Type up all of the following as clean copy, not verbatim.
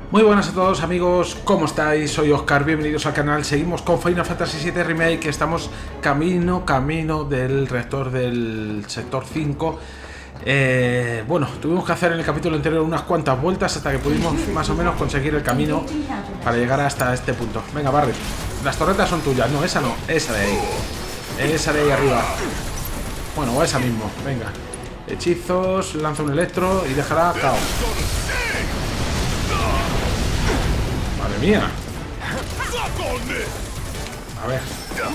Muy buenas a todos amigos, ¿cómo estáis? Soy Oscar, bienvenidos al canal. Seguimos con Final Fantasy VII Remake, estamos camino del reactor del sector 5. Bueno, tuvimos que hacer en el capítulo anterior unas cuantas vueltas hasta que pudimos más o menos conseguir el camino para llegar hasta este punto. Venga, Barret, las torretas son tuyas, no, esa de ahí. Esa de ahí arriba. Bueno, o esa mismo, venga. Hechizos, lanza un electro y dejará caos. Madre mía. A ver.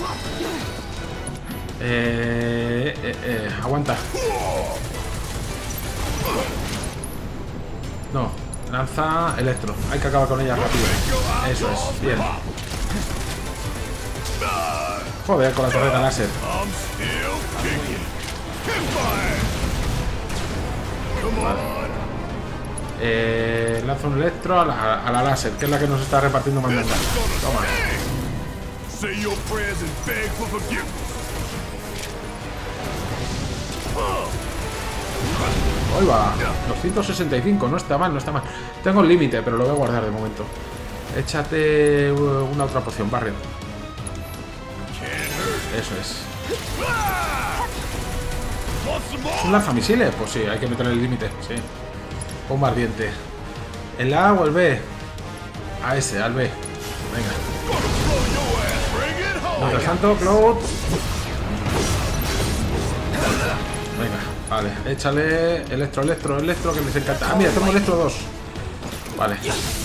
Aguanta. No, lanza electro. Hay que acabar con ella rápido. Eso es, bien. Joder, con la torreta láser. Vale. Lanza un electro a la láser, que es la que nos está repartiendo mandanga. Toma. Ahí va. 265, no está mal, no está mal. Tengo el límite, pero lo voy a guardar de momento. Échate una otra poción, Barret. Eso es. ¿Un lanzamisiles? Pues sí, hay que meter el límite, sí. Bomba ardiente. ¿El A o el B? A ese, al B. Venga. Mientras tanto, Cloud. Venga, vale. Échale electro, que les encanta. Ah, mira, tengo electro 2. Vale.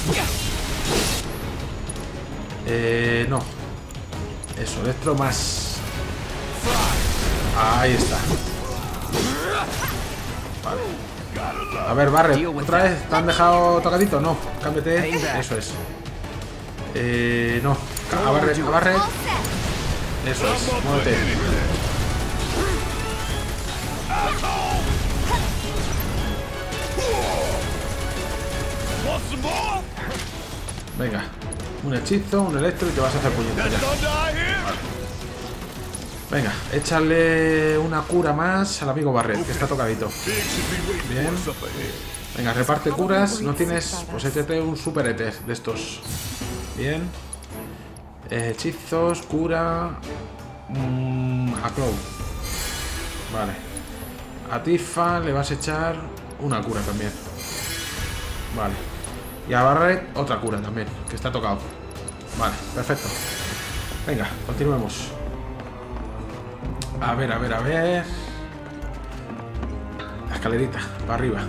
No. Eso, electro más. Ahí está. Vale. A ver, Barret, ¿otra vez? ¿Te han dejado tocadito? No, cámbiate. Eso es. No. A Barret. Eso es, muévete. Venga, un hechizo, un electro y te vas a hacer puñetera. Vale. Venga, échale una cura más al amigo Barret, que está tocadito. Bien. Venga, reparte curas. No tienes, pues échate un super éter de estos. Bien. Hechizos, cura. A Cloud. Vale. A Tifa le vas a echar una cura también. Vale. Y a Barret otra cura también, que está tocado. Vale, perfecto. Venga, continuemos. A ver. La escalerita, para arriba.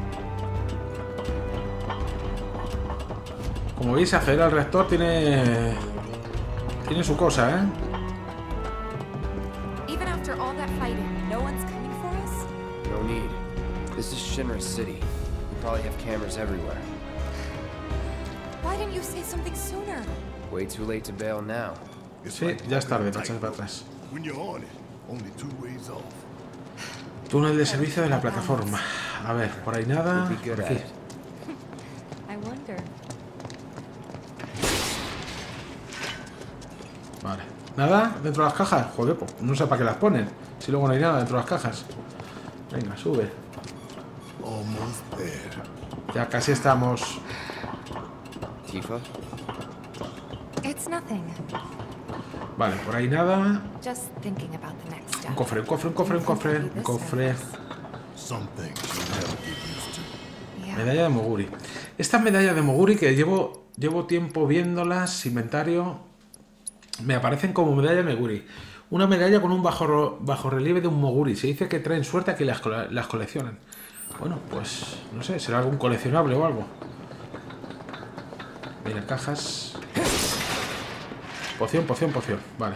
Como veis, acceder al reactor tiene su cosa, ¿eh? Even after all that fighting, no one's coming for us? No need. This is Shinra City. We probably have cameras everywhere. Why didn't you say something sooner? Way too late to bail now. Sí, ya es tarde, para echar para atrás. When you're on it, only 2 ways off. Túnel de servicio de la plataforma. A ver, por ahí nada. Por aquí. I wonder. Vale. ¿Nada dentro de las cajas? Joder, pues no sé para qué las ponen. Si luego no hay nada dentro de las cajas. Venga, sube. Almost there. Ya casi estamos. Tifa? It's nothing. Vale, por ahí nada. Just thinking about the next step. Un cofre. Some things you'll never get used to. Yeah. Medalla de Moguri. Estas medallas de Moguri que llevo tiempo viéndolas, inventario, me aparecen como medalla de Moguri. Una medalla con un bajo relieve de un Moguri. Se dice que traen suerte a que las coleccionan. Bueno, pues no sé, será algún coleccionable o algo. Mira, cajas. Poción. Vale.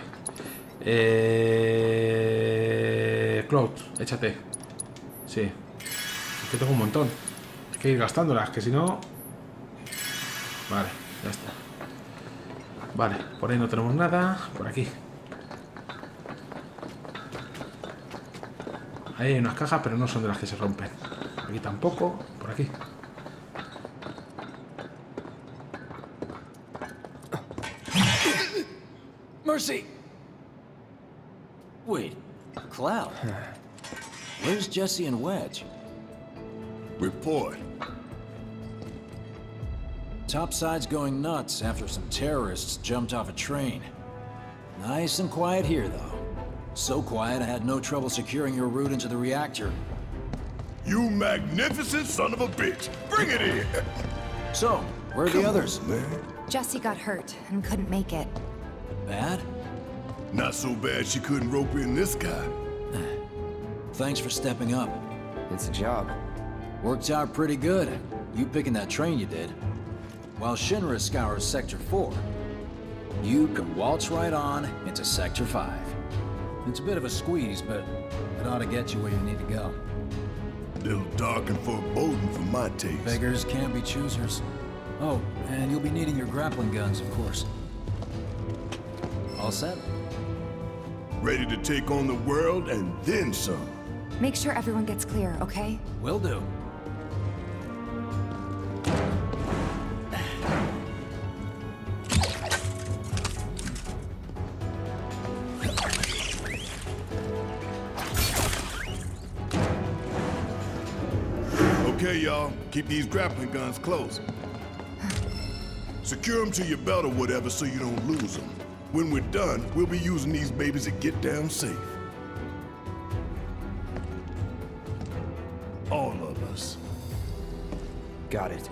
Cloud, échate. Sí. Es que tengo un montón. Hay que ir gastándolas, que si no... Vale, ya está. Vale, por ahí no tenemos nada. Por aquí. Ahí hay unas cajas, pero no son de las que se rompen. Aquí tampoco. Por aquí. Mercy! Wait, Cloud. Where's Jesse and Wedge? Report. Topside's going nuts after some terrorists jumped off a train. Nice and quiet here, though. So quiet I had no trouble securing your route into the reactor. You magnificent son of a bitch! Bring it in! So, where are the others? Man, Jesse got hurt and couldn't make it. Bad? not so bad she couldn't rope in this guy. Thanks for stepping up. It's a job. Worked out pretty good. You picking that train you did. While Shinra scours Sector 4, you can waltz right on into Sector 5. It's a bit of a squeeze, but it ought to get you where you need to go. Little dark and foreboding for my taste. Beggars can't be choosers. Oh, and you'll be needing your grappling guns, of course. All set? Ready to take on the world and then some. Make sure everyone gets clear, okay? Will do. Okay, y'all. Keep these grappling guns close. Secure them to your belt or whatever so you don't lose them. When we're done, we'll be using these babies to get down safe. All of us. Got it.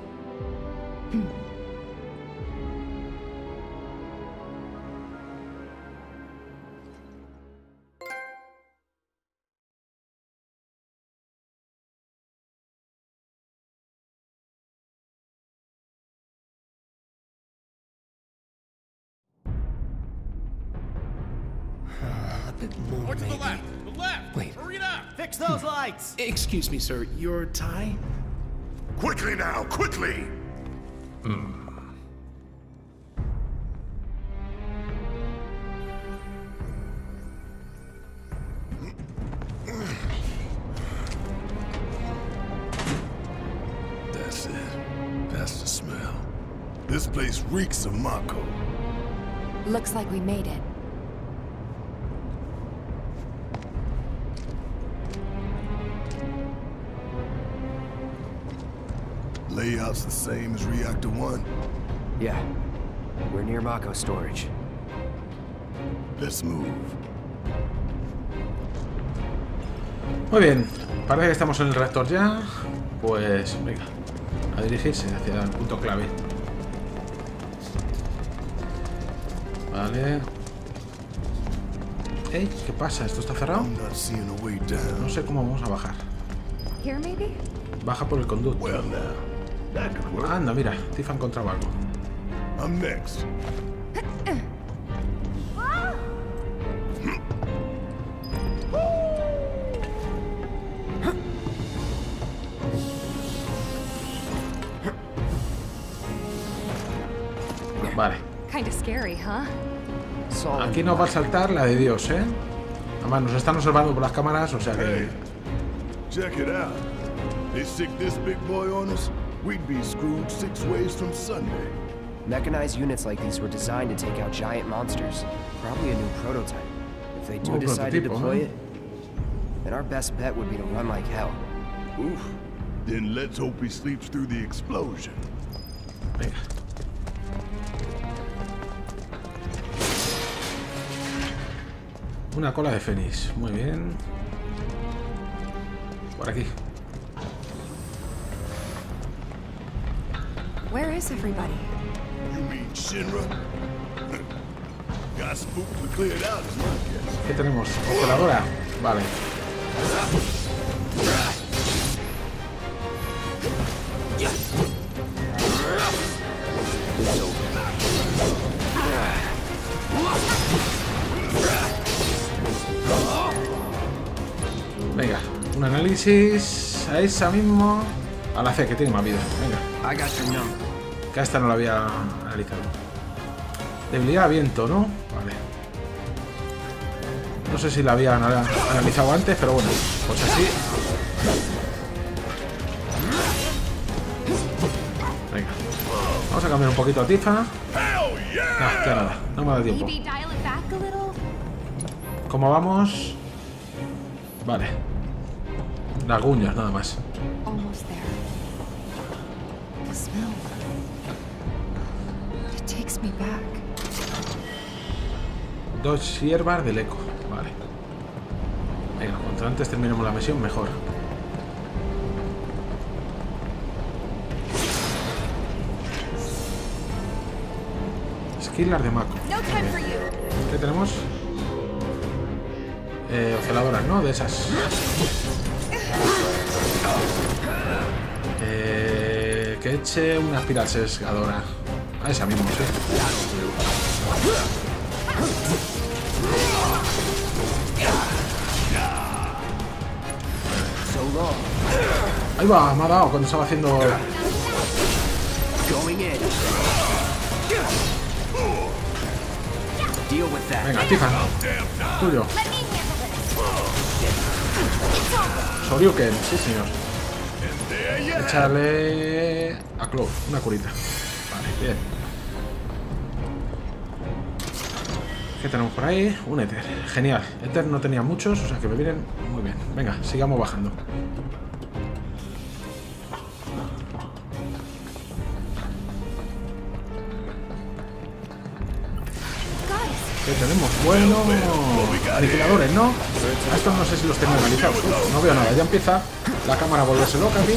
More to the left! The left! Wait. Hurry it up! Fix those lights! Excuse me, sir. Your tie? Quickly now, quickly! That's it. That's the smell. This place reeks of Mako. Looks like we made it. Layout's the same as Reactor 1. Yeah. We're near Mako storage. Let's move. Muy bien, parece que estamos en el reactor ya. Pues venga, a dirigirse hacia el punto clave. Vale. Ey, ¿qué pasa? ¿Esto está cerrado? I'm not seeing a way down. No sé cómo vamos a bajar. Here, maybe? Baja por el conducto. Well now, that could work. Anda, mira, Tiff ha encontrado algo. I'm next. Vale. Kinda scary, huh? Solid. Aquí nos va a saltar la de Dios, ¿eh? Además, nos están observando por las cámaras, o sea que... Hey, check it out. They stick this big boy on us, we'd be screwed 6 ways from Sunday. Mechanized units like these were designed to take out giant monsters. Probably a new prototype. If they do Nuevo decide to prototipo, deploy ¿eh? it, then our best bet would be to run like hell. Oof. Then let's hope he sleeps through the explosion. Venga. Una cola de fénix. Muy bien. Por aquí. Where is everybody? You mean Shinra? Got spooked and cleared out is my guess. ¿Qué tenemos? Operadora. Vale. Venga, un análisis a esa mismo. A la C, que tiene más vida. Venga, I got your number. que a esta no la había analizado. Debilidad a viento, ¿no? Vale. No sé si la había analizado antes, pero bueno, pues así. Venga. Vamos a cambiar un poquito a Tifa. Ah, ya nada, no me da tiempo. Maybe dial it back a little? ¿Cómo vamos? Vale. Las uñas, nada más. Almost there. The smell. It takes me back. 2 hierbas del eco. Vale. Venga, cuanto antes terminemos la misión, mejor. Skillar de Mako. No time for you. ¿Qué tenemos? Oceladoras, ¿no? De esas. Que eche una espiral sesgadora. A esa mismo, sí. Ahí va, me ha dado cuando estaba haciendo... Venga, Tifa. Tuyo. Let me handle this. Shoryuken, sí señor. Échale a Clove, una curita. Vale, bien. ¿Qué tenemos por ahí? Un Ether. Genial. Ether no tenía muchos, o sea que me vienen muy bien. Venga, sigamos bajando. ¿Qué tenemos? Bueno, aniquiladores, ¿no? A estos no sé si los tengo analizados. No veo nada. Ya empieza la cámara a volverse loca, tío.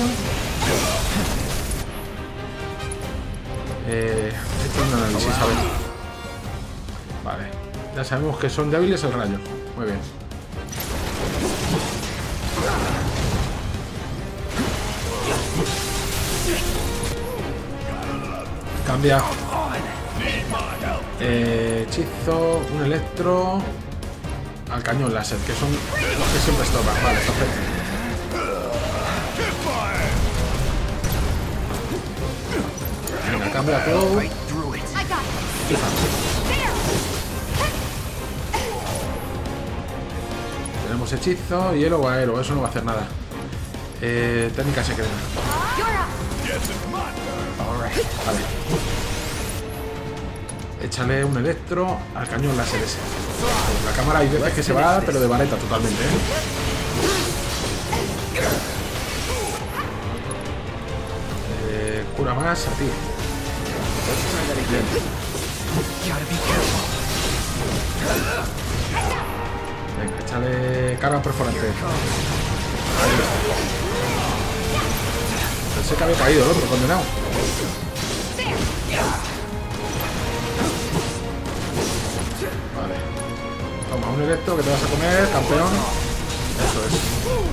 Esto es un análisis, a ver. Vale. Ya sabemos que son débiles el rayo. Muy bien. Cambia. Hechizo, un electro al cañón láser, que son los que siempre estorban. Vale, perfecto. Venga, cambia todo. Tenemos hechizo, hielo o aero, eso no va a hacer nada. Técnica secreta. Vale. Échale un electro al cañón láser ese. La cámara hay veces que se va, pero de vareta totalmente, ¿eh? Cura más a ti. Bien. Venga, échale carga perforante. Pensé que había caído el otro condenado. Vale. Toma, un electro que te vas a comer, campeón. Eso es.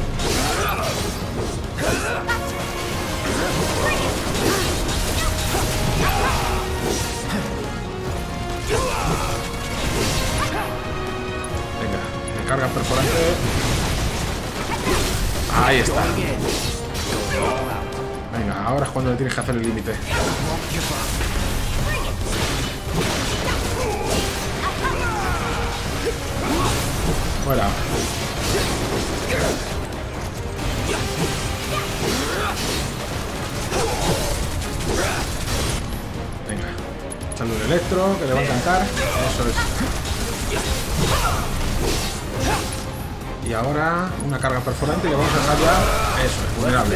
Venga, carga perforante. Ahí está. Venga, ahora es cuando le tienes que hacer el límite. Fuera. Venga, echando un electro que le va a encantar. Eso es. Y ahora una carga perforante y le vamos a dejar ya. Eso es, vulnerable.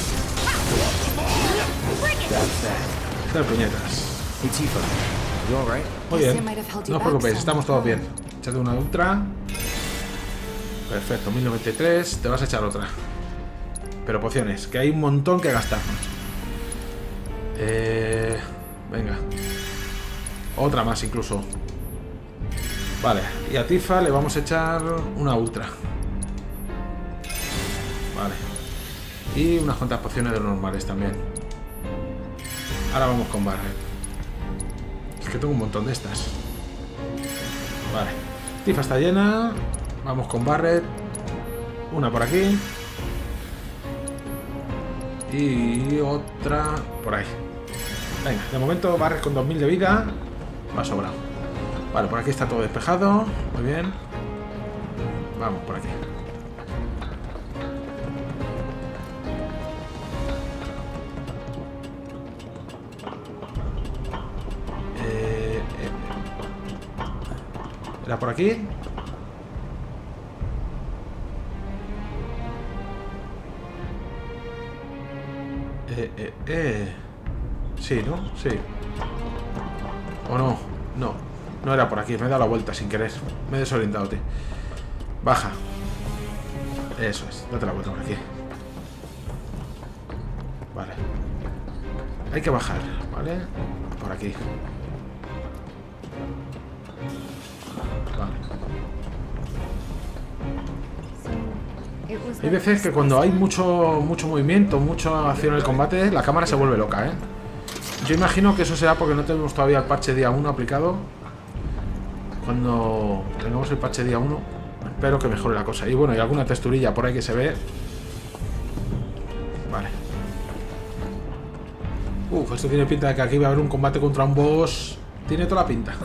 Hacer puñetas. Muy bien, no os preocupéis, estamos todos bien. Echate una ultra. Perfecto, 1093. Te vas a echar otra. Pero pociones, que hay un montón que gastar. Venga. Otra más incluso. Vale, y a Tifa le vamos a echar una ultra. Vale. Y unas cuantas pociones de normales también. Ahora vamos con Barret. Es que tengo un montón de estas. Vale. Tifa está llena. Vamos con Barret. Una por aquí. Y otra por ahí. Venga, de momento Barret con 2000 de vida. Va sobrado. Vale, por aquí está todo despejado. Muy bien. Vamos por aquí. ¿Era por aquí? Sí, ¿no? Sí. ¿O no? No. No era por aquí. Me he dado la vuelta sin querer. Me he desorientado, tío. Baja. Eso es. Date la vuelta por aquí. Vale. Hay que bajar, ¿vale? Por aquí. Vale. Hay veces que cuando hay mucho movimiento, mucha acción en el combate, la cámara se vuelve loca, ¿eh? Yo imagino que eso será porque no tenemos todavía el parche día 1 aplicado. Cuando tengamos el parche día 1, espero que mejore la cosa. Y bueno, hay alguna texturilla por ahí que se ve. Vale. Esto tiene pinta de que aquí va a haber un combate contra un boss. Tiene toda la pinta.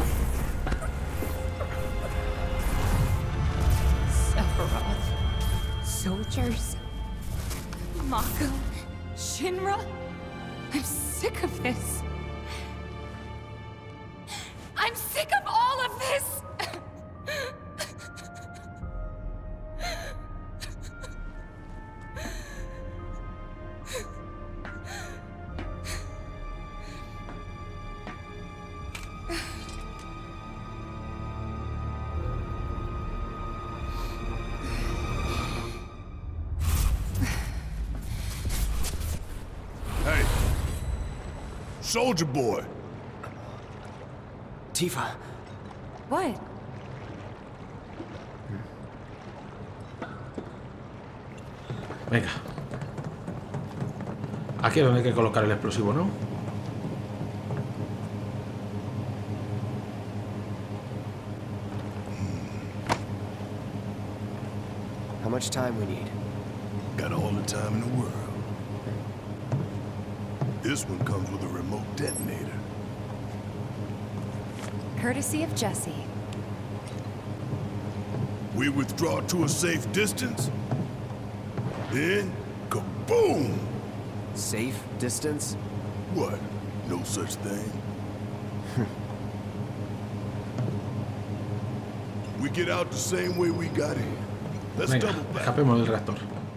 Soldiers, Mako, Shinra. I'm sick of this. I'm sick of all of this. Soldier boy. Tifa. What? Venga. Aquí es donde hay que colocar el explosivo, ¿no? How much time we need? Got all the time in the world. This one comes with a remote detonator. Courtesy of Jesse. We withdraw to a safe distance. Then, kaboom! Safe distance? What? No such thing. We get out the same way we got in. Let's Venga, double back. escapemos del reactor.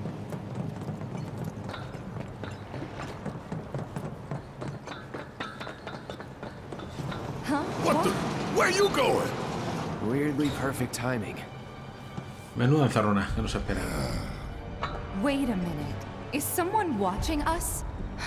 What the? Where you going? Weirdly perfect timing. Menuda encerrona que nos espera. Wait a minute. Is someone watching us?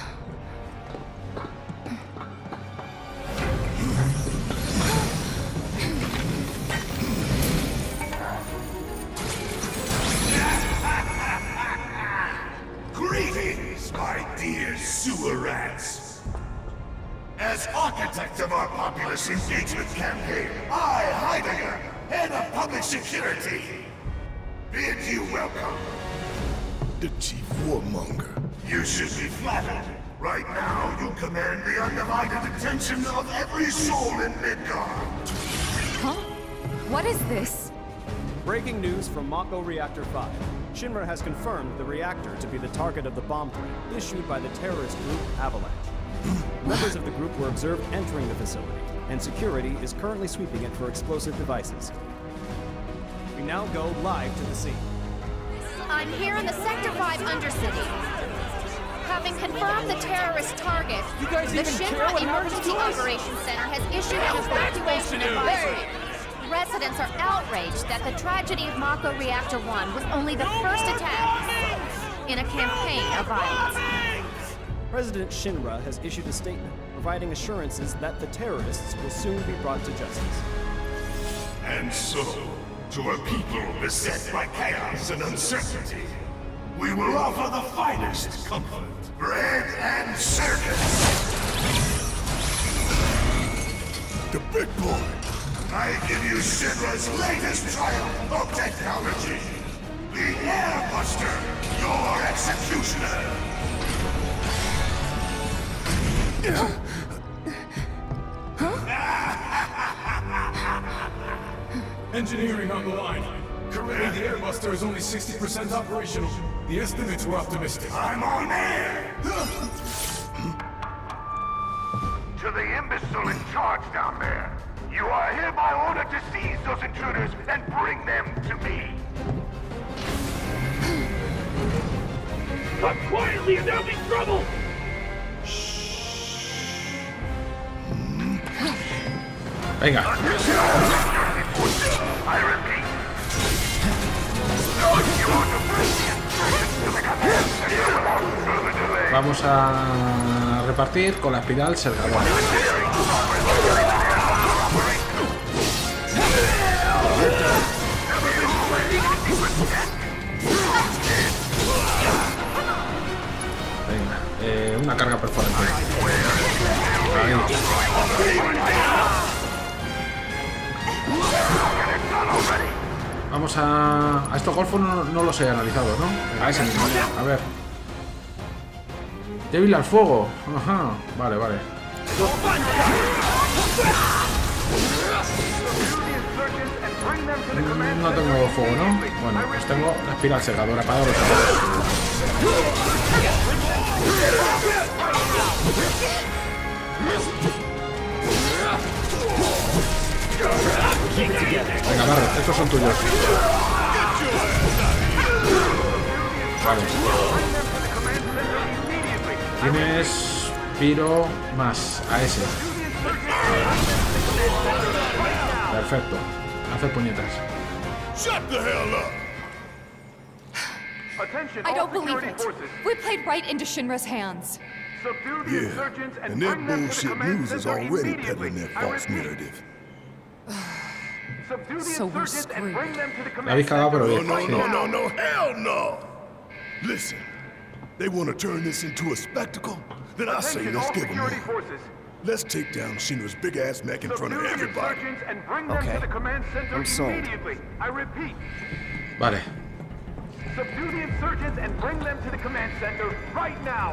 Greetings, my dear sewer rats. As architect of our populace engagement campaign, I, Heidegger, head of public security, bid you welcome. The chief warmonger. You should be flattered. Right now, you command the undivided attention of every soul in Midgard. Huh? What is this? Breaking news from Mako Reactor 5. Shinra has confirmed the reactor to be the target of the bomb threat issued by the terrorist group Avalanche. Members of the group were observed entering the facility, and security is currently sweeping it for explosive devices. We now go live to the scene. I'm here in the Sector 5 Undercity. Having confirmed the terrorist target, the Shinra Emergency Operations Center has issued an evacuation advisory. Residents are outraged that the tragedy of Mako Reactor 1 was only the first attack in a campaign of violence. President Shinra has issued a statement providing assurances that the terrorists will soon be brought to justice. And so, to a people beset by chaos and uncertainty, we will offer the finest comfort, bread and circus. The big boy. I give you Shinra's latest triumph of technology. The Airbuster, your executioner. Engineering on the line. Currently, the Airbuster is only 60% operational. The estimates were optimistic. I'm on air! To the imbecile in charge down there, you are hereby ordered to seize those intruders and bring them to me. Talk quietly or there'll be trouble! Venga. Vamos a repartir con la espiral Sergador. Venga, una carga perforante. Ahí. Vamos a estos golfos no los he analizado, ¿no? Venga, a ese mismo. A ver. Débil al fuego. Ajá. Vale, vale. No tengo fuego, ¿no? Bueno, pues tengo la espiral segadora para daros. Venga, Barret, estos son tuyos. Vale. Tienes Piro más a ese. Perfecto. Hace puñetas. I don't believe it. We played right into Shinra's hands. Yeah, and their bullshit news is already peddling their false narrative. So we're screwed. La habéis cagado, pero bien. No, hell no! Listen, they want to turn this into a spectacle? Then I say let's give them one. Let's take down Shinra's big-ass mech in front of everybody. Okay, I'm sold. Vale. Subdue the insurgents and bring them to the command center right now.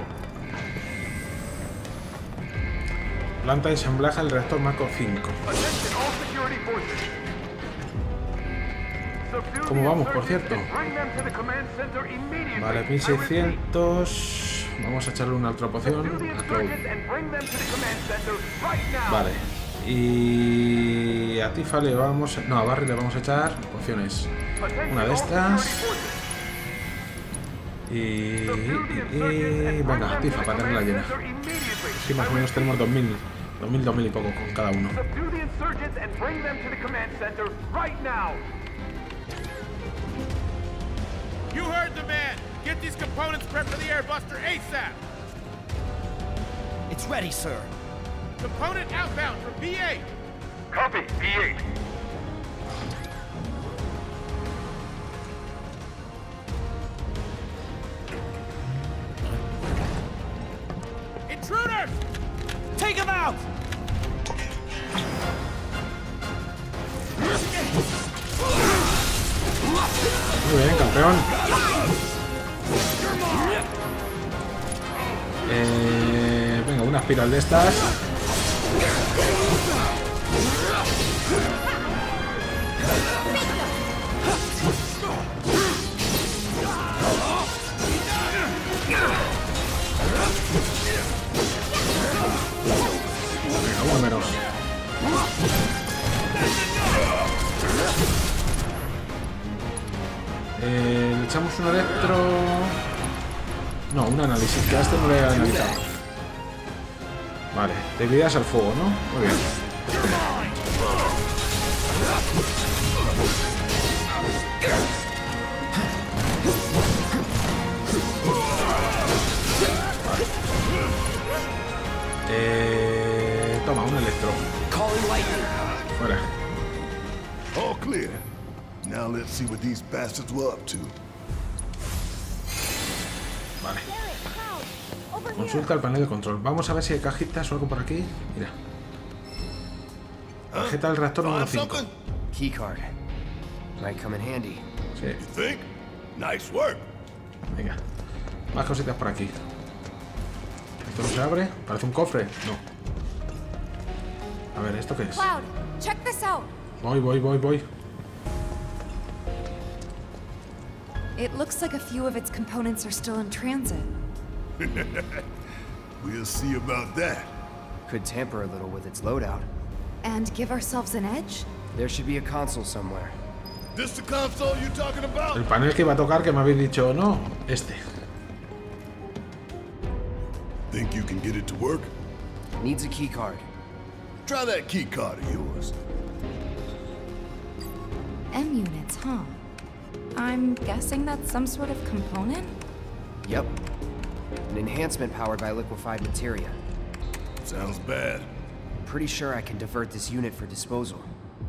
Planta de ensamblaje del reactor Mako 5. ¿Cómo vamos, por cierto? Vale, 1600. Vamos a echarle una otra poción a Cloud. Vale. Y a Tifa le vamos... No, a Barry le vamos a echar pociones. Una de estas. Y venga, Tifa, para tenerla llena. Sí, más o menos tenemos 2000 y poco con cada uno. You heard the man. Get these components prepped for the airbuster ASAP. It's ready, sir. Component outbound from B8. Copy, B8. Intruders! Take him out! Muy bien, campeón. Venga, una espiral de estas. Venga, uno menos. Le echamos un electro... No, un análisis, que a este no le he analizado. Vale, debilidades al fuego, ¿no? Muy bien. Vale. Toma, un electro. Fuera. All clear. Now let's see what these bastards were up to. Vale. Consulta el panel de control. Vamos a ver si hay cajitas o algo por aquí. Mira. Tarjeta del reactor número 5. Keycard. Might come in handy. Sí. You think? Nice work. Venga. Más cositas por aquí. ¿Esto no se abre? ¿Parece un cofre? No. A ver, ¿esto qué es? Cloud, check this out. Voy. It looks like a few of its components are still in transit. We'll see about that. Could tamper a little with its loadout. And give ourselves an edge? There should be a console somewhere. This the console you talking about? El panel que iba a tocar, que me habéis dicho no, este. Think you can get it to work? Needs a keycard. Try that key card of yours. M units, huh? I'm guessing that's some sort of component? Yep. An enhancement powered by liquefied materia. Sounds bad. Pretty sure I can divert this unit for disposal.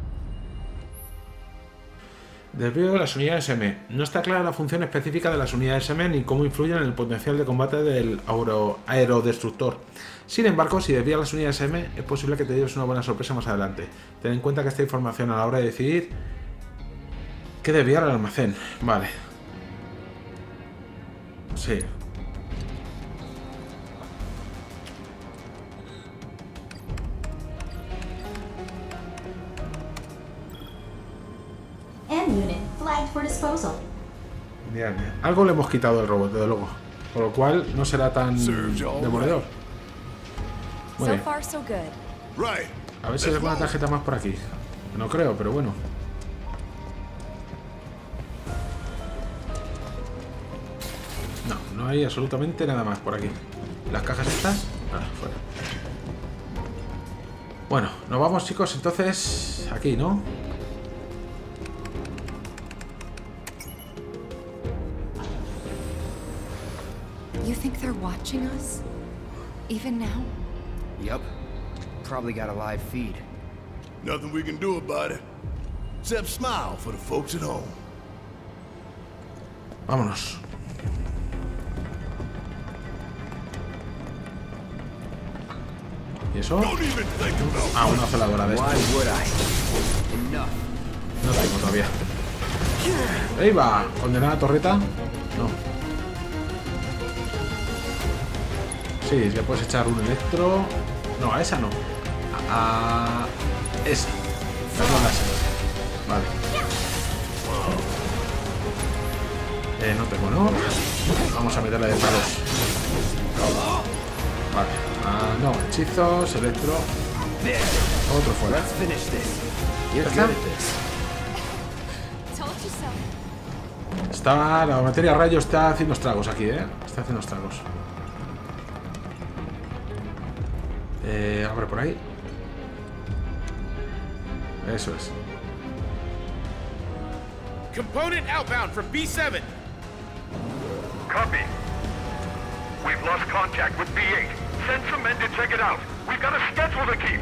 Desvío de las unidades M. No está clara la función específica de las unidades M ni cómo influyen en el potencial de combate del aerodestructor. Sin embargo, si desvías las unidades M, es posible que te lleves una buena sorpresa más adelante. Ten en cuenta que esta información a la hora de decidir qué desviar al almacén. Vale. Sí. M-Unit flagged for disposal. Bien. Algo le hemos quitado al robot, desde luego. Por lo cual no será tan demoledor. Muy bien. A ver si hay alguna tarjeta más por aquí. No creo, pero bueno. No hay absolutamente nada más por aquí. Las cajas estas, nada, fuera. Bueno, nos vamos, chicos, entonces aquí, ¿no? You think they're watching us? Even now? Yep. Probably got a live feed. Nothing we can do about it. Except smile for the folks at home. Vámonos. ¿Y eso? Ah, una celadora de esto. No tengo todavía. ¡Ahí va! ¿Condenada torreta? No. Sí, le puedes echar un electro. No, a esa no. A esa. Vale. No tengo, ¿no? Vamos a meterle de palos. Vale. No, hechizos, electro. Otro fuera. Está, la materia rayo está haciendo estragos aquí, Está haciendo estragos. Abre por ahí. Eso es. Component outbound from B7. Copy. We've lost contact with B8. Send some men to check it out. We've got a schedule to keep.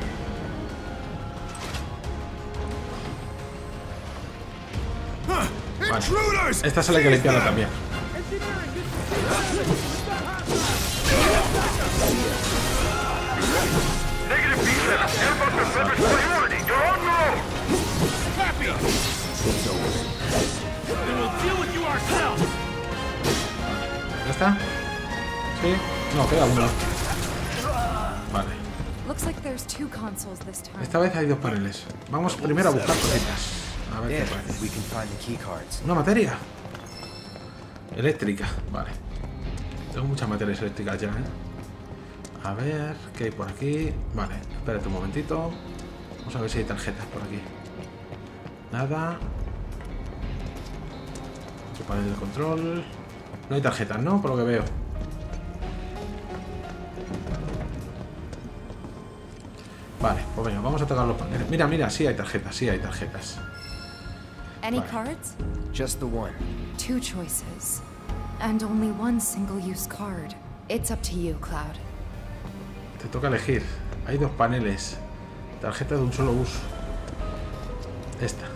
Vale. Esta se la hay que limpiarla también. Negative B7. Airbus defenders priority. You're on your own. Copy. We will deal with you ourselves. ¿Ya está? ¿Sí? No, queda uno. Vale. Esta vez hay dos paneles. Vamos primero a buscar cositas. A ver qué parece. ¿Una materia? Eléctrica, vale. Tengo muchas materias eléctricas ya, A ver, ¿qué hay por aquí? Vale, espérate un momentito. Vamos a ver si hay tarjetas por aquí. Nada. Otro panel de control. No hay tarjetas, ¿no? Por lo que veo. Vale, pues venga, vamos a tocar los paneles. Mira, mira, sí hay tarjetas, sí hay tarjetas. Any cards? Just the one. Two choices. And only one single-use card. It's up to you, Cloud. Te toca elegir. Hay dos paneles. Tarjeta de un solo uso. Esta.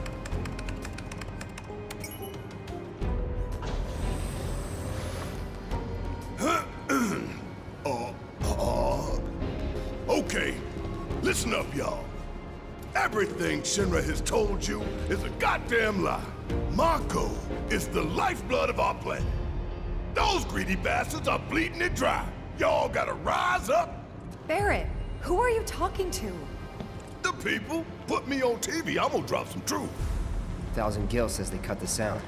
Okay, listen up, y'all. Everything Shinra has told you is a goddamn lie. Mako is the lifeblood of our planet. Those greedy bastards are bleeding it dry. Y'all gotta rise up. Barrett, who are you talking to? The people. Put me on TV, I'm gonna drop some truth. Thousand Gil says they cut the sound.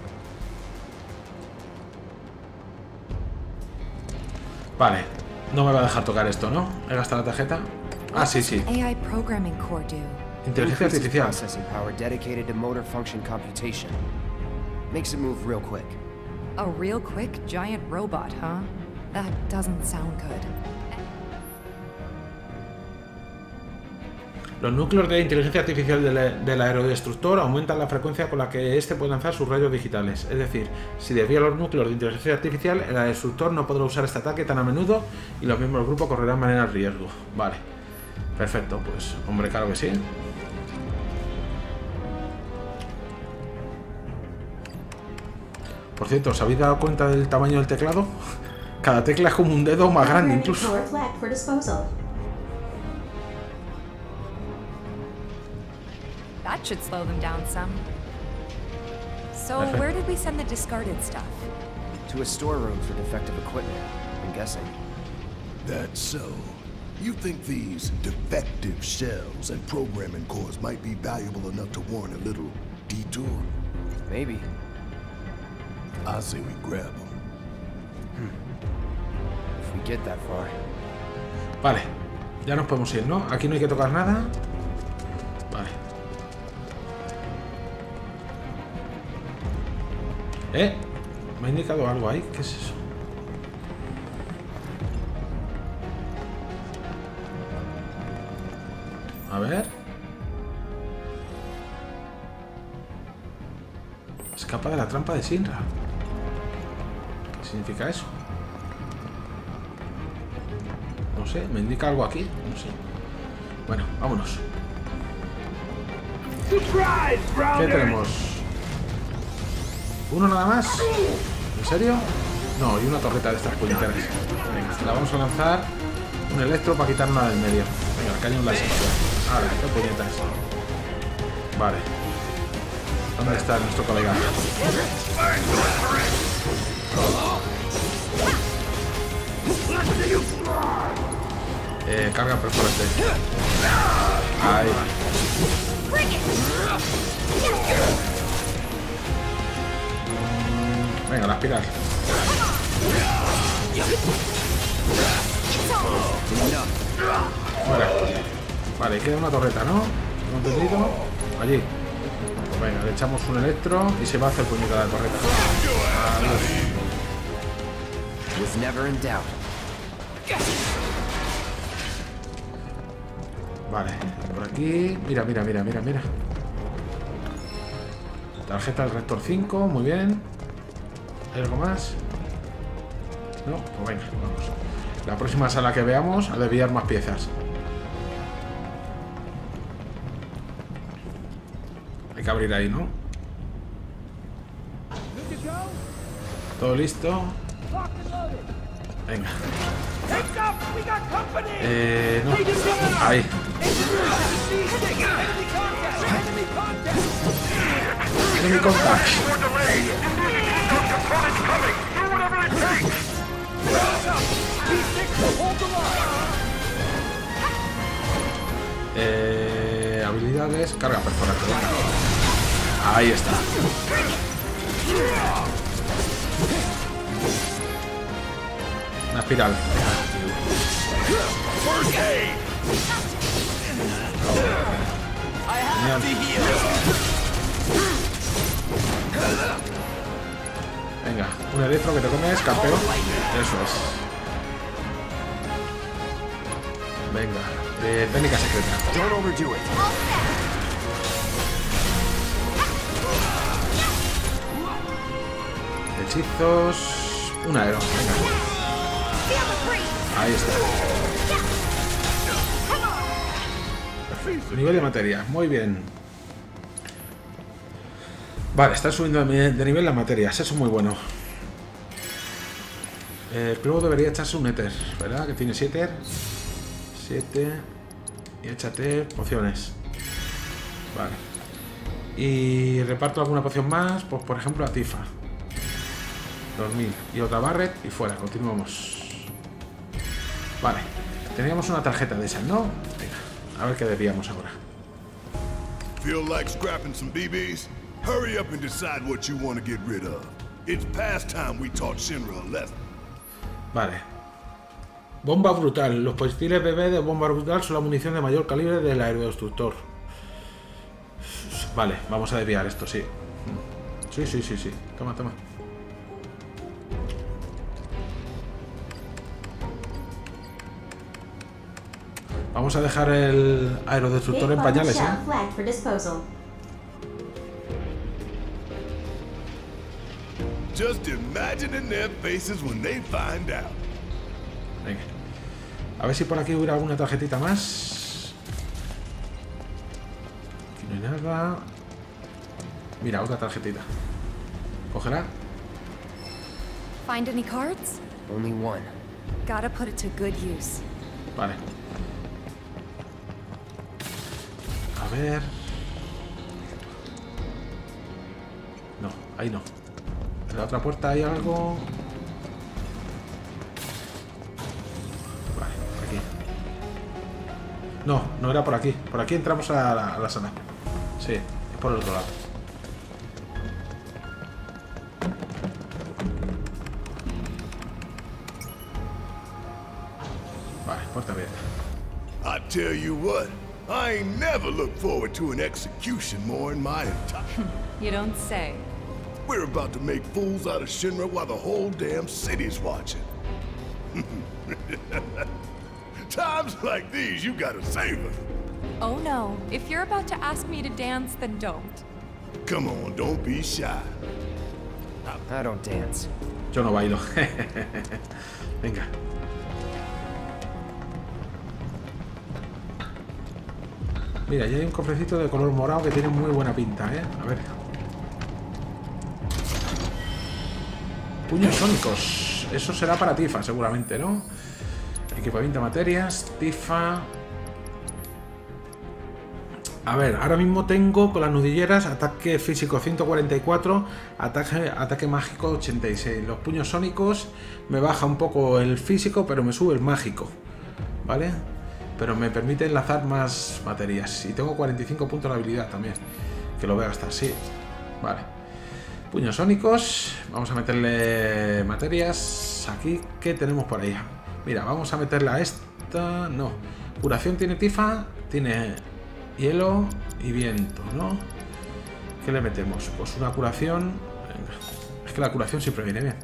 Vale, no me va a dejar tocar esto, ¿no? He gastado la tarjeta. Ah, sí, sí. AI programming core do. Inteligencia artificial. Processing power dedicated to motor function computation. Makes it move real quick. A real quick giant robot, huh? That doesn't sound good. Los núcleos de inteligencia artificial del aerodestructor aumentan la frecuencia con la que éste puede lanzar sus rayos digitales. Es decir, si desvía los núcleos de inteligencia artificial, el aerodestructor no podrá usar este ataque tan a menudo y los miembros del grupo correrán menos riesgo. Vale. Perfecto, pues hombre, claro que sí. Por cierto, ¿os habéis dado cuenta del tamaño del teclado? Cada tecla es como un dedo más grande incluso. That should slow them down some. So, Perfect. where did we send the discarded stuff? To a storeroom for defective equipment, I'm guessing. That's so. You think these defective shells and programming cores might be valuable enough to warrant a little detour? Maybe. I say we grab them. If we get that far. Vale, ya nos podemos ir, ¿no? Aquí no hay que tocar nada. Vale. Me ha indicado algo ahí. ¿Qué es eso? A ver. Escapa de la trampa de Shinra. ¿Qué significa eso? No sé, me indica algo aquí. No sé. Bueno, vámonos. ¿Qué tenemos? ¿Uno nada más? ¿En serio? No, y una torreta de estas puñeteras. Venga, la vamos a lanzar. Un electro para quitar una del medio. Venga, el cañón la espada. Ahora, qué puñetas. Vale. ¿Dónde está nuestro colega? Carga perforante. Ahí va. Venga, la espiral. Fuera. Vale, queda una torreta, ¿no? ¿Lo he entendido? Allí. Venga, le echamos un electro y se va a hacer puñeta la torreta. Was never in doubt. Vale, por aquí. Mira, mira, mira, mira, mira. Tarjeta del reactor 5, muy bien. ¿Hay algo más? No, pues venga, vamos. La próxima sala que veamos a desviar más piezas. Hay que abrir ahí, ¿no? Todo listo. Venga. No. Ahí. Enemy contact. Habilidades, carga perforante. Ahí está. Una espiral. Venga, un electro que te comes, campeón. Eso es. Venga, técnica secreta. Don't overdo it. Hechizos. Un aero. Venga. Ahí está. Perfecto. Nivel de materia. Muy bien. Vale, está subiendo de nivel las materias. Eso es muy bueno. Luego debería echarse un éter, ¿verdad? Que tiene 7. 7. Y échate pociones. Vale. Y reparto alguna poción más. Pues por ejemplo a Tifa. 2000. Y otra Barret y fuera. Continuamos. Vale. Teníamos una tarjeta de esas, ¿no? Venga. A ver qué debíamos ahora. Feel like scrapping some BBs? Hurry up and decide what you want to get rid of. It's past time we taught Shinra a lesson. Vale. Bomba brutal. Los proyectiles BB de bomba brutal son la munición de mayor calibre del aerodestructor. Vale, vamos a desviar esto, sí. Sí, sí, sí, sí. Toma, toma. Vamos a dejar el aerodestructor en pañales, ¿eh? Just imagining their faces when they find out. Venga. A ver si por aquí hubiera alguna tarjetita más. Aquí no hay nada. Mira, otra tarjetita. Cógela. Find any cards? Only one. Gotta put it to good use. Vale. A ver. No, ahí no. En la otra puerta hay algo. Vale, por aquí. No, no era por aquí. Por aquí entramos a la sala. Sí, es por el otro lado. Vale, puerta abierta. I tell you what, I ain't never looked forward to an execution more in my entire. You don't say. We're about to make fools out of Shinra while the whole damn city's watching. Times like these, you gotta savor. Oh no, if you're about to ask me to dance, then don't. Come on, don't be shy. I don't dance. Yo no bailo. Venga. Mira, ya hay un cofrecito de color morado que tiene muy buena pinta, ¿eh? A ver. Puños sónicos. Eso será para Tifa, seguramente, ¿no? Equipamiento de materias, Tifa. A ver, ahora mismo tengo con las nudilleras ataque físico 144, ataque mágico 86. Los puños sónicos me baja un poco el físico, pero me sube el mágico, ¿vale? Pero me permite enlazar más materias. Y tengo 45 puntos de habilidad también, que lo voy a gastar, sí. Vale. Puños sónicos. Vamos a meterle materias. Aquí, ¿qué tenemos por ahí? Mira, vamos a meterle a esta. No. Curación tiene Tifa. Tiene hielo y viento, ¿no? ¿Qué le metemos? Pues una curación. Venga. Es que la curación siempre viene bien.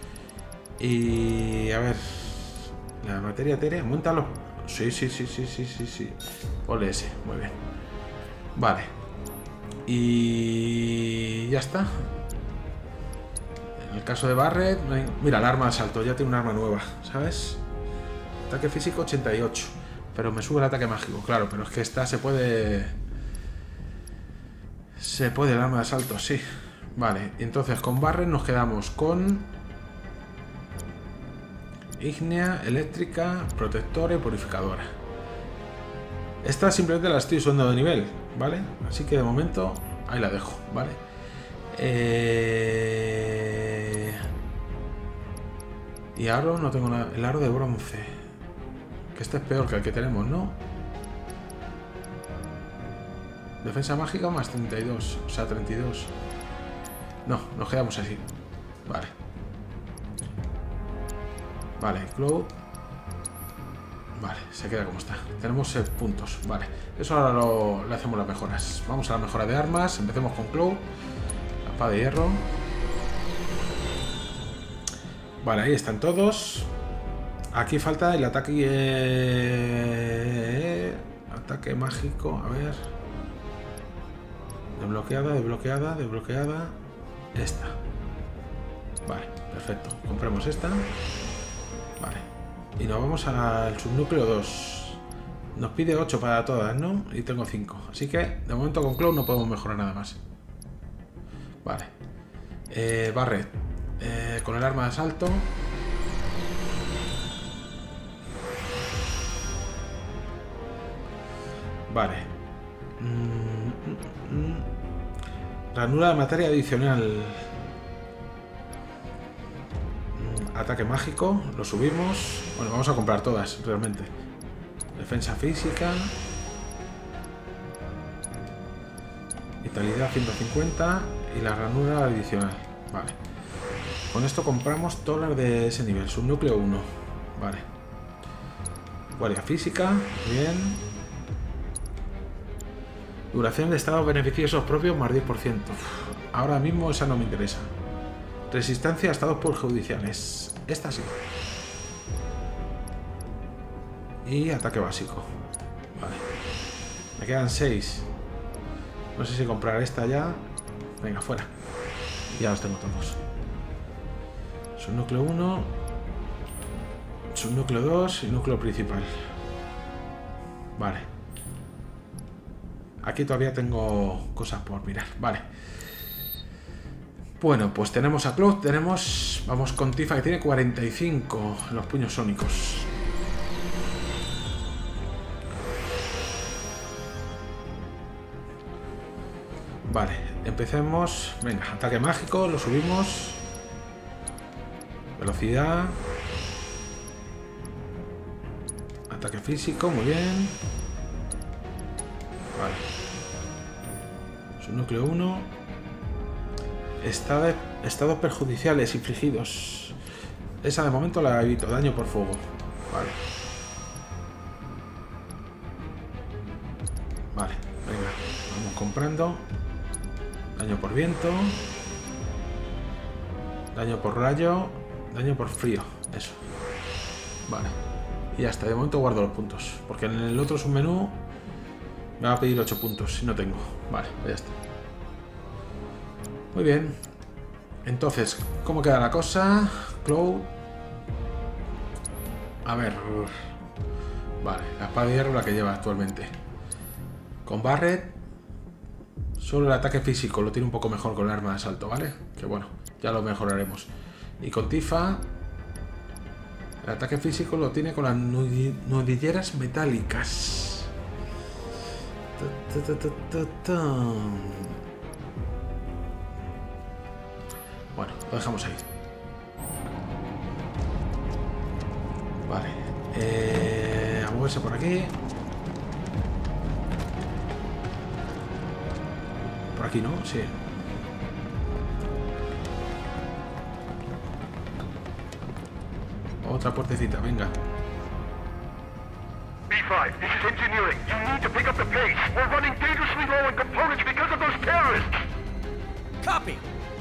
Y... a ver. La materia etérea. Móntalo. Sí. Ole ese. Muy bien. Vale. Y... ya está. En el caso de Barret, no hay... mira, el arma de asalto, ya tiene un arma nueva, ¿sabes? Ataque físico 88, pero me sube el ataque mágico, claro, pero es que esta se puede... el arma de asalto, sí. Vale, y entonces con Barret nos quedamos con... ígnea, eléctrica, protectora y purificadora. Esta simplemente la estoy subiendo de nivel, ¿vale? Así que de momento ahí la dejo, ¿vale? Y aro no tengo nada. El aro de bronce. Que este es peor que el que tenemos, ¿no? Defensa mágica más 32. O sea, 32. No, nos quedamos así. Vale. Vale, Cloud. Vale, se queda como está. Tenemos 6 puntos. Vale, eso ahora le hacemos las mejoras. Vamos a la mejora de armas. Empecemos con Cloud. La espada de hierro. Vale, ahí están todos. Aquí falta el ataque... ataque mágico. A ver. Desbloqueada. Esta. Vale, perfecto. Compremos esta. Vale. Y nos vamos al subnúcleo 2. Nos pide 8 para todas, ¿no? Y tengo 5. Así que, de momento con Cloud no podemos mejorar nada más. Vale. Barret. Con el arma de asalto. Vale. Ranura de materia adicional. Ataque mágico. Lo subimos. Bueno, vamos a comprar todas, realmente. Defensa física. Vitalidad 150. Y la ranura adicional. Vale. Con esto compramos todas las de ese nivel. Subnúcleo 1. Vale. Guardia física. Bien. Duración de estados beneficiosos propios más 10%. Ahora mismo esa no me interesa. Resistencia a estados perjudiciales. Esta sí. y ataque básico. Vale. Me quedan 6. No sé si comprar esta ya. Venga, fuera. Ya los tengo todos. Subnúcleo 1, subnúcleo 2 y núcleo principal. Vale. Aquí todavía tengo cosas por mirar. Vale. Bueno, pues tenemos a Cloud, tenemos... Vamos con Tifa, que tiene 45 en los puños sónicos. Vale, empecemos. Venga, ataque mágico, lo subimos. Velocidad. Ataque físico, muy bien. Vale. Subnúcleo 1. Estados perjudiciales infligidos. Esa de momento la evito. Daño por fuego. Vale. Vale, venga. Vamos comprando. Daño por viento. Daño por rayo. Daño por frío. Eso. Vale. Y ya está. De momento guardo los puntos. Porque en el otro submenú me va a pedir 8 puntos. Si no tengo. Vale, pues ya está. Muy bien. Entonces, ¿cómo queda la cosa? Cloud. A ver. Vale, la espada de hierro la que lleva actualmente. Con Barret. Solo el ataque físico lo tiene un poco mejor con el arma de asalto, ¿vale? Que bueno, ya lo mejoraremos. Y con Tifa, el ataque físico lo tiene con las nudilleras metálicas. Bueno, lo dejamos ahí. Vale. A moverse por aquí. Por aquí, ¿no? Sí. Otra puertecita, venga. B5, this is engineering. You need to pick up the pace. We're running dangerously low on components because of those terrorists. Copy.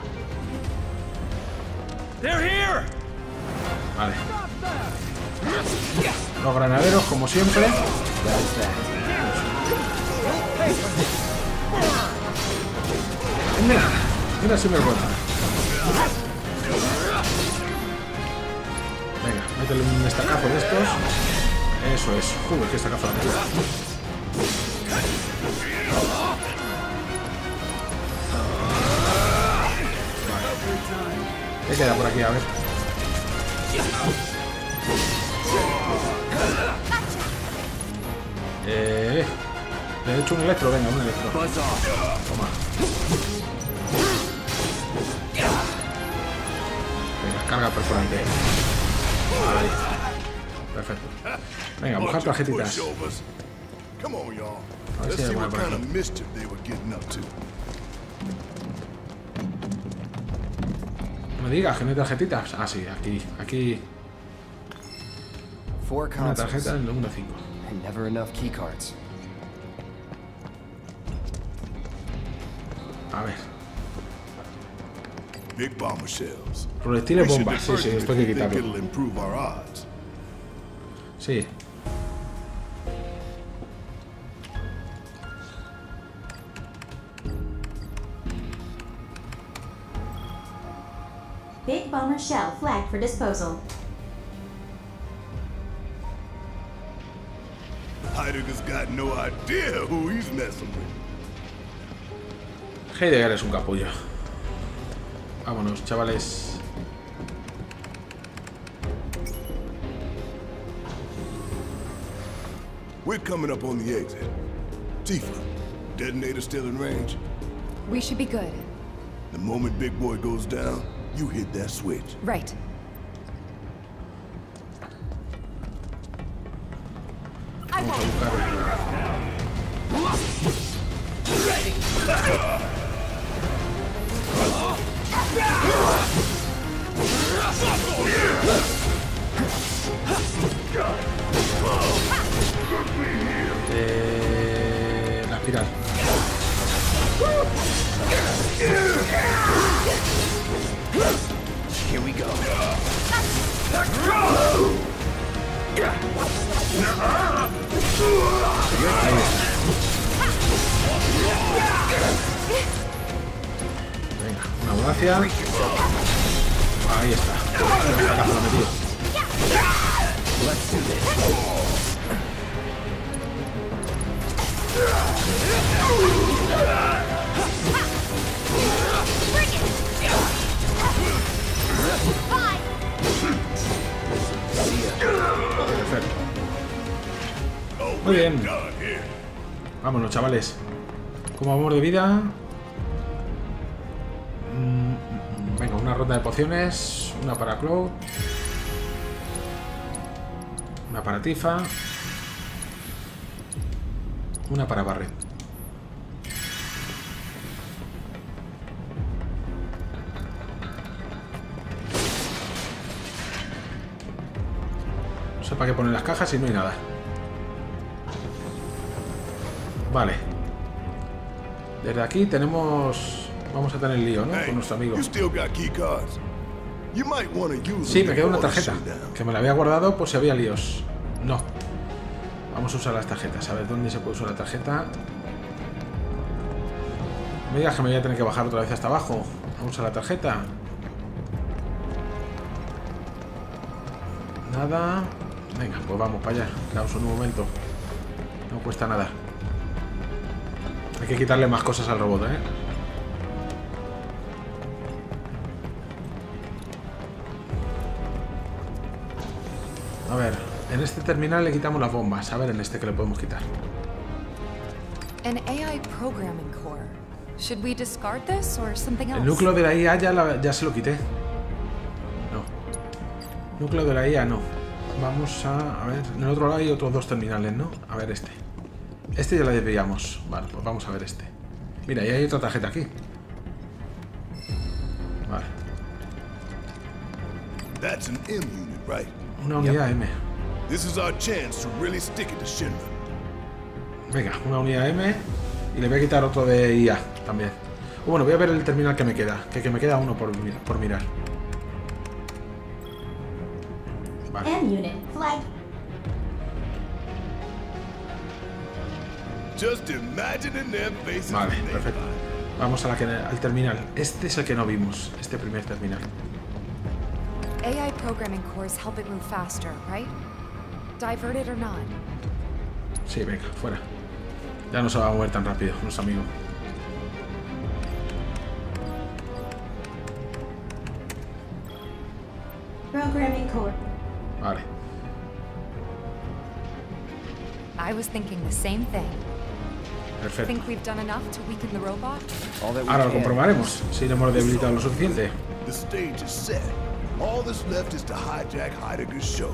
They're here. Vale. Los granaderos, como siempre. Mira, mira si me vergüenza. Venga, métele un estacazo de estos. Eso es. Joder, qué estacazo la metido. ¿Qué queda por aquí? A ver. Le he hecho un electro, venga, un electro. Toma. Venga, carga perforante. Ahí. Perfecto. Venga, buscar tarjetitas. A ver si hay alguna por aquí. No me digas que no hay tarjetitas. Ah, sí, aquí. Una tarjeta en el número 5. And never enough keycards. A ver. Big bomber shells. Proyectiles bombas, sí, esto hay que quitarlo. Sí. Big bomber shell flagged for disposal. Heidegger's got no idea who he's messing with. Heidegger es un capullo. Vámonos, chavales. We're coming up on the exit. Tifa, detonator still in range? We should be good. The moment Big Boy goes down, you hit that switch. Right. Vamos a buscar. La espiral. Here we go. gracias. Ahí está. Perfecto. Muy bien. Vámonos, chavales. ¿Cómo vamos de vida? Venga, una ronda de pociones. Una para Cloud. Una para Tifa. Una para Barret. No sé para qué poner las cajas si no hay nada. Vale. Desde aquí tenemos... Vamos a tener lío, ¿no? Con nuestro amigo. Sí, me queda una tarjeta. Que me la había guardado por si había líos. No. Vamos a usar las tarjetas. A ver, ¿dónde se puede usar la tarjeta? No me digas que me voy a tener que bajar otra vez hasta abajo. Vamos a usar la tarjeta. Nada. Venga, pues vamos para allá. La uso en un momento. No cuesta nada. Hay que quitarle más cosas al robot, ¿eh? A ver, en este terminal le quitamos las bombas. A ver, en este que le podemos quitar. An AI programming core. Should we discard this or something else? El núcleo de la IA ya se lo quité. No. Núcleo de la IA no. Vamos a ver, en el otro lado hay otros dos terminales, ¿no? A ver este. Este ya lo desviamos. Vale, pues vamos a ver este. Mira, y hay otra tarjeta aquí. Vale. That's an M unit, right? Una unidad M. This is our chance to really stick it to Shinra. Venga, una unidad M. Y le voy a quitar otro de IA también. Bueno, voy a ver el terminal que me queda. Que me queda uno por mirar. Vale. M unit flag. Just imagining their faces. Vale, perfecto. Vamos a al terminal. Este es el que no vimos, este primer terminal. AI programming cores help it move faster, right? Divert it or not? Sí, venga, fuera. Ya no se va a mover tan rápido, nuestro amigo. Programming core. Vale. I was thinking the same thing. Perfecto. Think we've done enough to weaken the robot? Ahora lo comprobaremos, si le hemos debilitado lo suficiente. The stage is set. All that's left is to hijack Heidegger's show.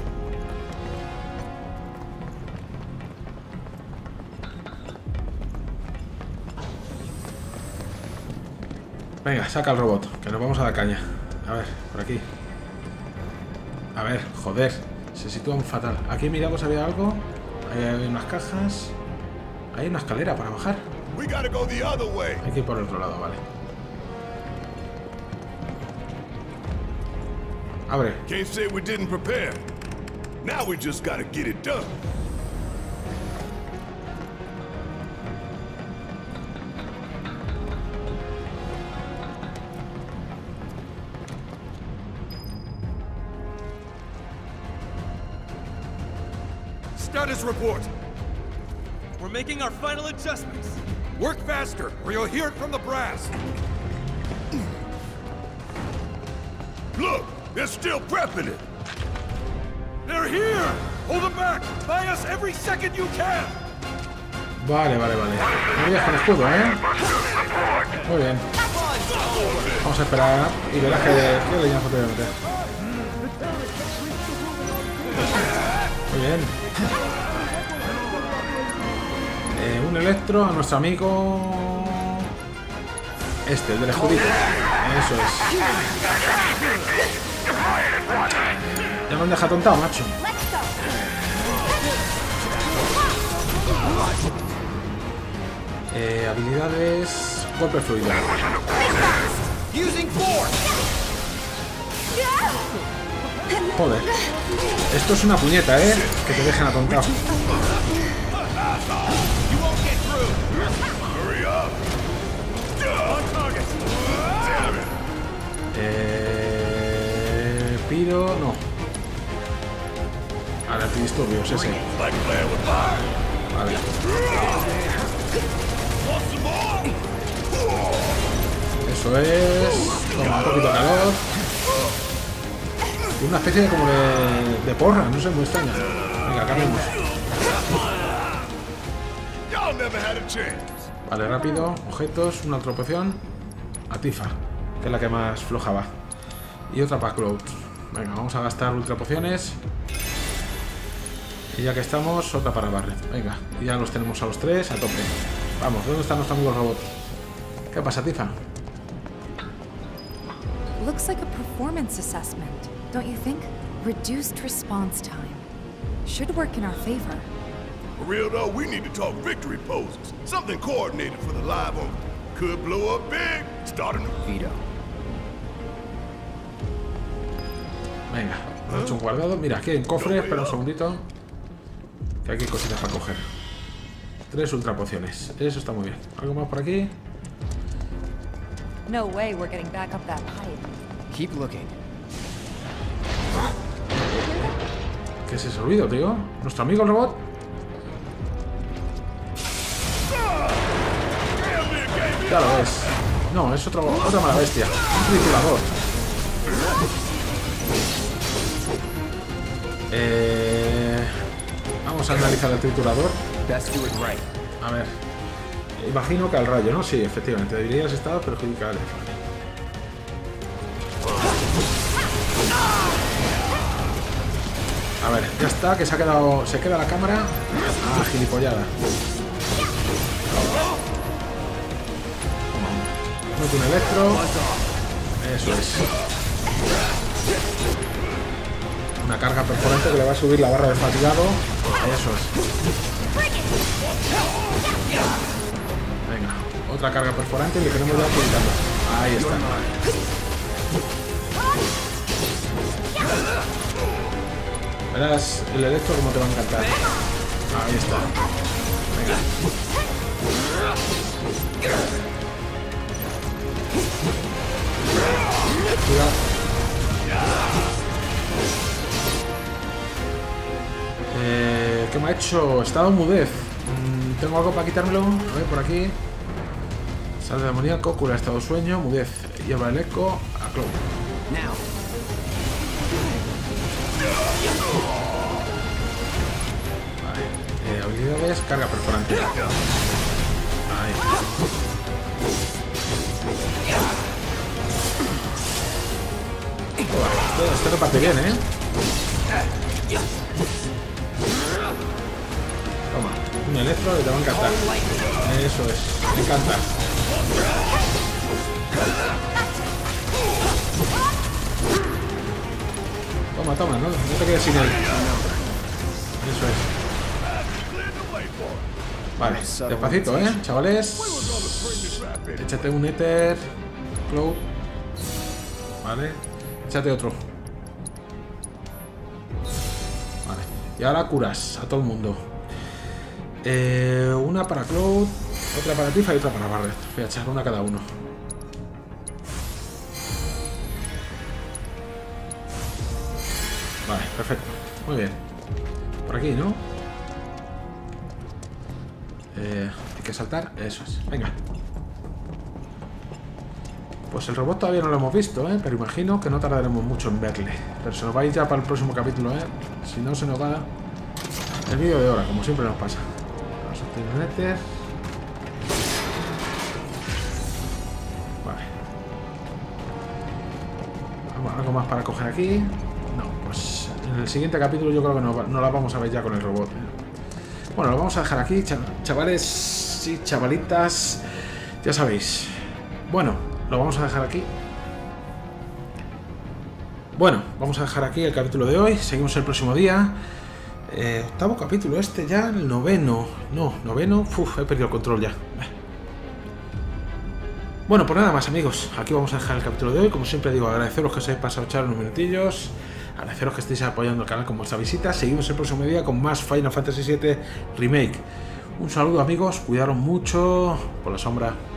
Venga, saca el robot, que nos vamos a la caña. A ver, por aquí. A ver, joder. Se sitúa muy fatal. Aquí miramos, había algo. Ahí hay unas cajas. Hay una escalera para bajar. Hay que ir por el otro lado, vale. Abre. Can't say we didn't prepare. Now we just gotta get it done. Status report. We're making our final adjustments. Work faster, or you'll hear it from the brass. Look, they're still prepping it. They're here. Hold them back. Buy us every second you can. Vale, vale, vale. No vayas con escudo, ¿eh? Muy bien. Vamos a esperar y verás que leñazo te voy a meter. Muy bien. Un electro a nuestro amigo... Este, el del escudito. Eso es. Ya me han dejado tontado, macho. Habilidades... Golpe fluido. Joder. Esto es una puñeta, ¿eh? Que te dejen atontado. Vampiro, no. Ahora antidisturbios, ese. Vale. Eso es. Toma, un poquito de calor. Tiene una especie de como de porra, no sé, muy extraña. Venga, cambiemos. Vale, rápido. Objetos, una otra poción. A Tifa, que es la que más floja va. Y otra para Cloud. Venga, vamos a gastar ultra pociones. Y ya que estamos, otra para Barret. Venga, y ya los tenemos a los tres a tope. Vamos, ¿dónde está nuestro amigo el robot? ¿Qué pasa, Tifa? Looks like a performance assessment, don't you think? Reduced response time. Should work in our favor. For real though, we need to talk victory poses. Something coordinated for the live on. Could blow up big. Starting a veto. Venga, hemos hecho un guardado. Mira, aquí hay un cofre, espera un segundito. Que aquí hay cositas para coger. 3 ultra pociones. Eso está muy bien. ¿Algo más por aquí? No way we're getting back up that pipe. Keep looking. ¿Qué es ese ruido, tío? ¿Nuestro amigo el robot? Ya lo ves. No, es otra mala bestia. Un triturador. Vamos a analizar el triturador. A ver. Imagino que al rayo, ¿no? Sí, efectivamente. Deberías estar perjudicado. A ver, ya está, que se queda la cámara. Ah, gilipollada. Mete un electro. Eso es. Una carga perforante que le va a subir la barra de fatigado. Eso es. Venga, otra carga perforante y le queremos ya apuntando. Ahí está. Verás el electro como te va a encantar. Ahí está. Venga. Cuidado. ¿Qué me ha hecho? Estado en mudez. ¿Tengo algo para quitármelo? A ver, por aquí. Sal de demoníaco, cura estado de sueño, mudez. Lleva el eco a Cloud. Vale. Habilidades, carga perforante. Ahí. Este reparte bien, ¿eh? Toma, un electro que te va a encantar. Eso es, me encanta. Toma, no te quedes sin él. Eso es. Vale, despacito, chavales. Échate un éter, Cloud. Vale, échate otro. Vale, y ahora curas a todo el mundo. Una para Cloud, otra para Tifa y otra para Barret. Voy a echar una a cada uno. Vale, perfecto. Muy bien. Por aquí, ¿no? Hay que saltar. Eso es. Venga. Pues el robot todavía no lo hemos visto, pero imagino que no tardaremos mucho en verle. Pero se nos va a ir ya para el próximo capítulo, Si no, se nos va el vídeo de hora, como siempre nos pasa. Vamos a obtener un éter. Vale. ¿Algo más para coger aquí? No, pues en el siguiente capítulo yo creo que no la vamos a ver ya con el robot. Bueno, lo vamos a dejar aquí, chavales y chavalitas. Ya sabéis. Bueno, lo vamos a dejar aquí. Bueno, vamos a dejar aquí el capítulo de hoy. Seguimos el próximo día. Octavo capítulo, este ya, el noveno. No, noveno. Uf, he perdido el control ya. Bueno, pues nada más, amigos. Aquí vamos a dejar el capítulo de hoy. Como siempre digo, agradeceros que os hayáis pasado a echar unos minutillos. Agradeceros que estéis apoyando el canal con vuestra visita. Seguimos el próximo día con más Final Fantasy VII Remake. Un saludo, amigos. Cuidaros mucho. Por la sombra.